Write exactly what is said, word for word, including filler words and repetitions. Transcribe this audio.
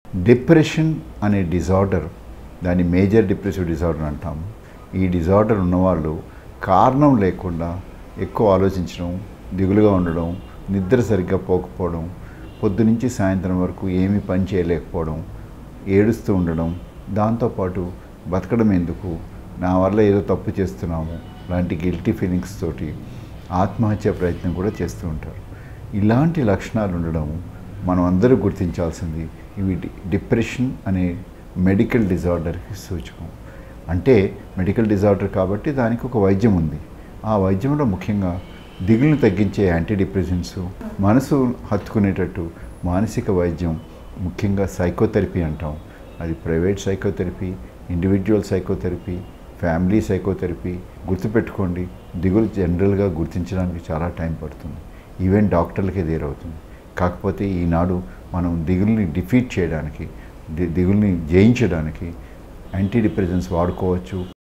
Depression అనే disorder, దాన్ని major depressive disorder అంటాము. ఈ డిజార్డర్ ఉన్నవాళ్ళు కారణం లేకుండా ఎక్కువ ఆలోచించడం, దిగులుగా ఉండడం, నిద్ర సరిగ్గా పోకపోవడం, పొద్దునుంచి సాయంత్రం వరకు ఏమీ పని చేయలేకపోవడం, ఏడుస్తూ ఉండడం, దాంతోపాటు బతకడం ఎందుకు, నా వల్ల ఏదో తప్పు చేస్తున్నాము లాంటి గిల్టీ ఫీలింగ్స్ తోటి ఆత్మహత్య ప్రయత్నం కూడా చేస్తూ ఉంటారు. ఇలాంటి లక్షణాలు ఉండడం మనం అందరూ గుర్తించాల్సింది. ఇవి డిప్రెషన్ అనే మెడికల్ డిజార్డర్కి సూచకం. అంటే మెడికల్ డిజార్డర్ కాబట్టి దానికి ఒక వైద్యం ఉంది. ఆ వైద్యంలో ముఖ్యంగా దిగులును తగ్గించే యాంటీ డిప్రెసెంట్స్, మనసు హత్తుకునేటట్టు మానసిక వైద్యం, ముఖ్యంగా సైకోథెరపీ అంటాం. అది private psychotherapy, individual psychotherapy, family psychotherapy. గుర్తుపెట్టుకోండి, దిగులు జనరల్గా గుర్తించడానికి చాలా టైం పడుతుంది, ఈవెన్ డాక్టర్లకే దేరవుతుంది. కాకపోతే ఈనాడు మనం దిగుల్ని డిఫీట్ చేయడానికి, దిగుల్ని జయించడానికి యాంటీ డిప్రెసెంట్స్ వాడుకోవచ్చు.